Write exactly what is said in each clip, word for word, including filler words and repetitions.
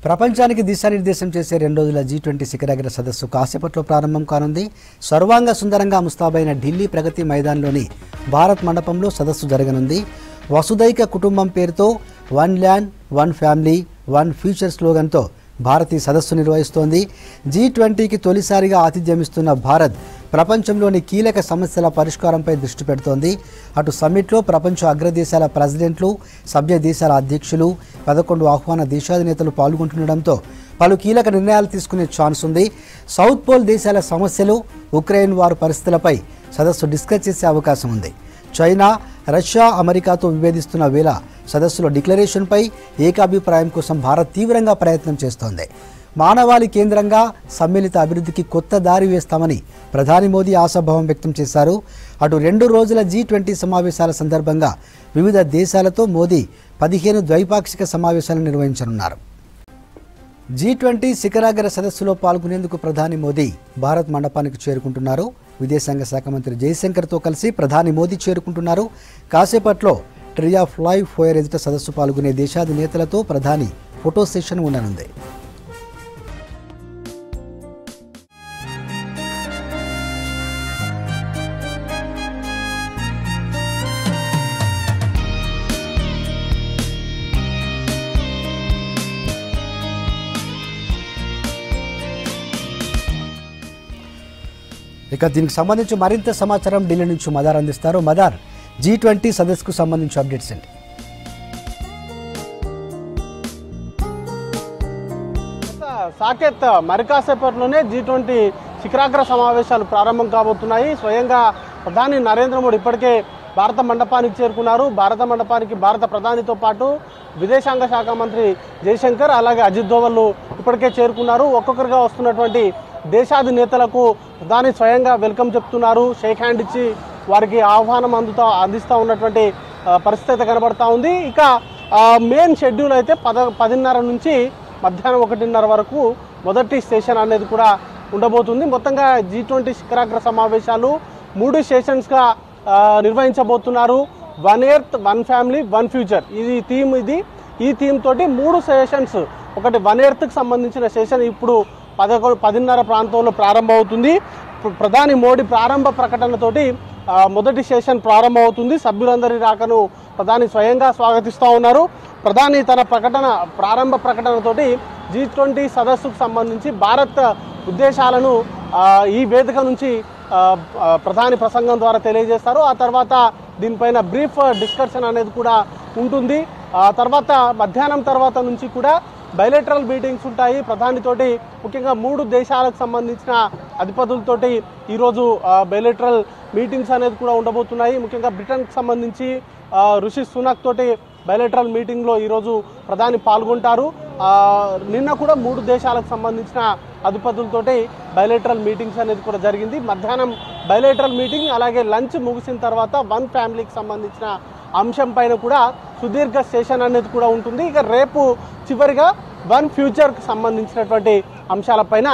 ప్రపంచానికి దిశానిర్దేశం చేసే రెండు రోజుల జీ ట్వంటీ శిఖరాగ్ర సదస్సు కాసేపట్లో ప్రారంభం కానుంది. సర్వాంగ సుందరంగా ముస్తాబైన ఢిల్లీ ప్రగతి మైదాన్లోని భారత్ మండపంలో సదస్సు జరగనుంది. వసుదైక కుటుంబం పేరుతో one land one family one future స్లోగన్తో భారత్ ఈ సదస్సు నిర్వహిస్తోంది. జీ ట్వంటీకి తొలిసారిగా ఆతిథ్యమిస్తున్న భారత్ ప్రపంచంలోని కీలక సమస్యల పరిష్కారంపై దృష్టి పెడుతోంది. అటు సమ్మిట్లో ప్రపంచ అగ్రదేశాల ప్రెసిడెంట్లు, సభ్య దేశాల అధ్యక్షులు, పదకొండు ఆహ్వాన దేశాధినేతలు పాల్గొంటుండడంతో పలు కీలక నిర్ణయాలు తీసుకునే ఛాన్స్ ఉంది. సౌత్ పోల్ దేశాల సమస్యలు, ఉక్రెయిన్ వారు పరిస్థితులపై సదస్సు డిస్కస్ చేసే అవకాశం ఉంది. చైనా, రష్యా, అమెరికాతో విభేదిస్తున్న వేళ సదస్సులో డిక్లరేషన్పై ఏకాభిప్రాయం కోసం భారత్ తీవ్రంగా ప్రయత్నం చేస్తోంది. మానవాళి కేంద్రంగా సమ్మిళిత అభివృద్ధికి కొత్త దారి వేస్తామని ప్రధాని మోదీ ఆశాభావం వ్యక్తం చేశారు. అటు రెండు రోజుల జీ ట్వంటీ సమావేశాల సందర్భంగా వివిధ దేశాలతో మోదీ పదిహేను ద్వైపాక్షిక సమావేశాలు నిర్వహించనున్నారు. జీ ట్వంటీ శిఖరాగ్ర సదస్సులో పాల్గొనేందుకు ప్రధాని మోదీ భారత్ మండపానికి చేరుకుంటున్నారు. విదేశాంగ శాఖ మంత్రి జయశంకర్తో కలిసి ప్రధాని మోదీ చేరుకుంటున్నారు. కాసేపట్లో ట్రీ ఆఫ్ లైఫ్ ఫోయర్ ఎదుట సదస్సు పాల్గొనే దేశాధినేతలతో ప్రధాని ఫోటో సెషన్ ఉండనుంది. ఇక దీనికి సంబంధించి మరింత సమాచారం ఢిల్లీ నుంచి మదార్ అందిస్తారు. మదార్, జీ ట్వంటీ సదస్సుకు సంబంధించి అప్డేట్స్ ఏంటి? సాకేత్, మరి కాసేపట్లోనే జీ ట్వంటీ శిఖరాగ్ర సమావేశాలు ప్రారంభం కాబోతున్నాయి. స్వయంగా ప్రధాని నరేంద్ర మోడీ ఇప్పటికే భారత మండపానికి చేరుకున్నారు. భారత మండపానికి భారత ప్రధానితో పాటు విదేశాంగ శాఖ మంత్రి జయశంకర్, అలాగే అజిత్ దోవల్ ఇప్పటికే చేరుకున్నారు. ఒక్కొక్కరుగా వస్తున్నటువంటి దేశాధినేతలకు ప్రధాని స్వయంగా వెల్కమ్ చెప్తున్నారు. షేక్ హ్యాండ్ ఇచ్చి వారికి ఆహ్వానం అందుతా అందిస్తూ ఉన్నటువంటి పరిస్థితి కనబడతా ఉంది. ఇక మెయిన్ షెడ్యూల్ అయితే పద పదిన్నర నుంచి మధ్యాహ్నం ఒకటిన్నర వరకు మొదటి సెషన్ అనేది కూడా ఉండబోతుంది. మొత్తంగా జీ ట్వంటీ శిఖరాగ్ర సమావేశాలు మూడు సెషన్స్గా నిర్వహించబోతున్నారు. One earth, one family, one future, ఇది థీమ్. ఇది ఈ థీమ్ తోటి మూడు సెషన్స్, ఒకటి వన్ ఎర్త్కి సంబంధించిన సెషన్ ఇప్పుడు పదకొండు పదిన్నర ప్రాంతంలో ప్రారంభమవుతుంది. ప్రధాని మోడీ ప్రారంభ ప్రకటనతోటి మొదటి సెషన్ ప్రారంభమవుతుంది. సభ్యులందరి రాకను ప్రధాని స్వయంగా స్వాగతిస్తూ ఉన్నారు. ప్రధాని తన ప్రకటన ప్రారంభ ప్రకటనతోటి జీ ట్వంటీ సదస్సుకు సంబంధించి భారత్ ఉద్దేశాలను ఈ వేదిక నుంచి ప్రధాని ప్రసంగం ద్వారా తెలియజేస్తారు. ఆ తర్వాత దీనిపైన బ్రీఫ్ డిస్కషన్ అనేది కూడా ఉంటుంది. ఆ తర్వాత మధ్యాహ్నం తర్వాత నుంచి కూడా బైలేటరల్ మీటింగ్స్ ఉంటాయి ప్రధానితోటి. ముఖ్యంగా మూడు దేశాలకు సంబంధించిన అధిపతులతోటి ఈరోజు బైలేటరల్ మీటింగ్స్ అనేది కూడా ఉండబోతున్నాయి. ముఖ్యంగా బ్రిటన్కి సంబంధించి రిషి సునాక్ తోటి బైలేటరల్ మీటింగ్లో ఈరోజు ప్రధాని పాల్గొంటారు. నిన్న కూడా మూడు దేశాలకు సంబంధించిన అధిపతులతోటి బైలేటరల్ మీటింగ్స్ అనేది కూడా జరిగింది. మధ్యాహ్నం బైలేటరల్ మీటింగ్, అలాగే లంచ్ ముగిసిన తర్వాత వన్ ఫ్యామిలీకి సంబంధించిన అంశం పైన కూడా సుదీర్ఘ సెషన్ అనేది కూడా ఉంటుంది. ఇక రేపు చివరిగా వన్ ఫ్యూచర్కి సంబంధించినటువంటి అంశాలపైన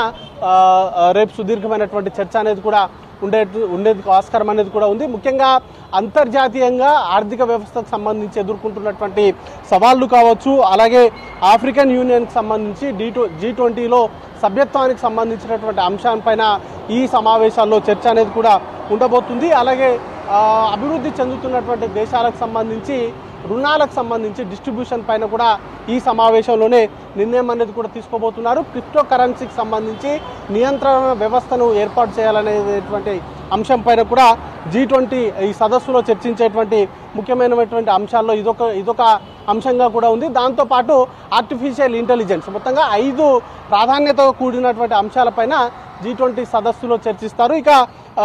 రేపు సుదీర్ఘమైనటువంటి చర్చ అనేది కూడా ఉండే ఉండేందుకు ఆస్కారం అనేది కూడా ఉంది. ముఖ్యంగా అంతర్జాతీయంగా ఆర్థిక వ్యవస్థకు సంబంధించి ఎదుర్కొంటున్నటువంటి సవాళ్లు కావచ్చు, అలాగే ఆఫ్రికన్ యూనియన్కి సంబంధించి డీ టూ జీ ట్వంటీలో సభ్యత్వానికి సంబంధించినటువంటి అంశాలపైన ఈ సమావేశాల్లో చర్చ అనేది కూడా ఉండబోతుంది. అలాగే అభివృద్ధి చెందుతున్నటువంటి దేశాలకు సంబంధించి రుణాలకు సంబంధించి డిస్ట్రిబ్యూషన్ పైన కూడా ఈ సమావేశంలోనే నిర్ణయం అనేది కూడా తీసుకోబోతున్నారు. క్రిప్టో కరెన్సీకి సంబంధించి నియంత్రణ వ్యవస్థను ఏర్పాటు చేయాలనేటువంటి అంశం పైన కూడా జీ ట్వంటీ ఈ సదస్సులో చర్చించేటువంటి ముఖ్యమైనటువంటి అంశాల్లో ఇదొక ఇదొక అంశంగా కూడా ఉంది. దాంతోపాటు ఆర్టిఫిషియల్ ఇంటెలిజెన్స్, మొత్తంగా ఐదు ప్రాధాన్యతతో కూడినటువంటి అంశాలపైన జీ ట్వంటీ సదస్సులో చర్చిస్తారు. ఇక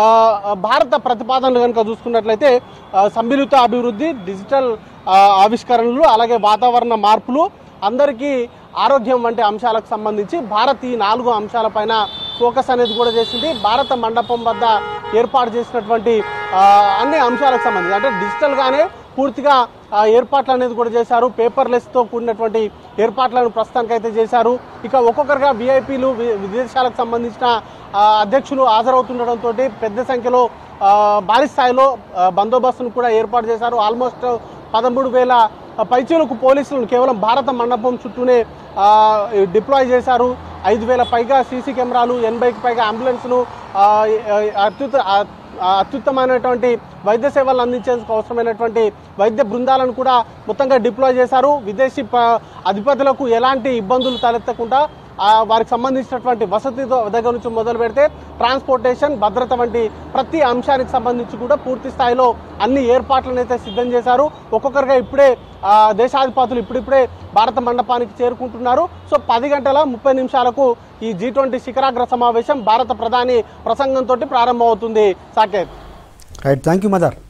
భారత ప్రతిపాదనలు కనుక చూసుకున్నట్లయితే సమ్మిళిత అభివృద్ధి, డిజిటల్ ఆవిష్కరణలు, అలాగే వాతావరణ మార్పులు, అందరికీ ఆరోగ్యం వంటి అంశాలకు సంబంధించి భారత్ ఈ నాలుగు అంశాలపైన ఫోకస్ అనేది కూడా చేసింది. భారత మండపం వద్ద ఏర్పాటు చేసినటువంటి అన్ని అంశాలకు సంబంధించి అంటే డిజిటల్గానే పూర్తిగా ఏర్పాట్లు అనేది కూడా చేశారు. పేపర్లెస్తో కూడినటువంటి ఏర్పాట్లను ప్రస్తుతానికి అయితే చేశారు. ఇక ఒక్కొక్కరుగా విఐపీలు, విదేశాలకు సంబంధించిన అధ్యక్షులు హాజరవుతుండడంతో పెద్ద సంఖ్యలో భారీ స్థాయిలో బందోబస్తును కూడా ఏర్పాటు చేశారు. ఆల్మోస్ట్ పదమూడు వేల పైచీలకు పోలీసులను కేవలం భారత మండపం చుట్టూనే డిప్లాయ్ చేశారు. ఐదు వేల పైగా సీసీ కెమెరాలు, ఎనభైకి పైగా అంబులెన్స్ను, అత్యుత అత్యుత్తమైనటువంటి వైద్య సేవలు అందించేందుకు అవసరమైనటువంటి వైద్య బృందాలను కూడా మొత్తంగా డిప్లాయ్ చేశారు. విదేశీ అధిపతులకు ఎలాంటి ఇబ్బందులు తలెత్తకుండా వారికి సంబంధించినటువంటి వసతి దగ్గర నుంచి మొదలు పెడితే ట్రాన్స్పోర్టేషన్, భద్రత వంటి ప్రతి అంశానికి సంబంధించి కూడా పూర్తి స్థాయిలో అన్ని ఏర్పాట్లను అయితే సిద్ధం చేశారు. ఒక్కొక్కరుగా ఇప్పుడే దేశాధిపతులు ఇప్పుడిప్పుడే భారత మండపానికి చేరుకుంటున్నారు. సో పది గంటల ముప్పై నిమిషాలకు ఈ జీ ట్వంటీ శిఖరాగ్ర సమావేశం భారత ప్రధాని ప్రసంగంతో ప్రారంభమవుతుంది. Saket. Right, thank you mother.